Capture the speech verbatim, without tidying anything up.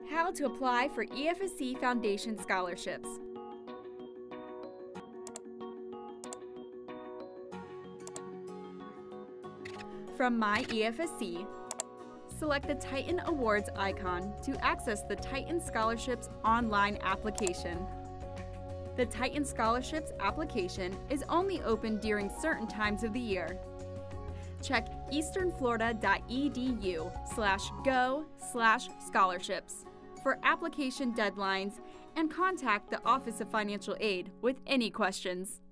How to apply for E F S C Foundation scholarships. From My E F S C, select the Titan Awards icon to access the Titan Scholarships online application. The Titan Scholarships application is only open during certain times of the year. Check easternflorida.edu slash go slash scholarships for application deadlines and contact the Office of Financial Aid with any questions.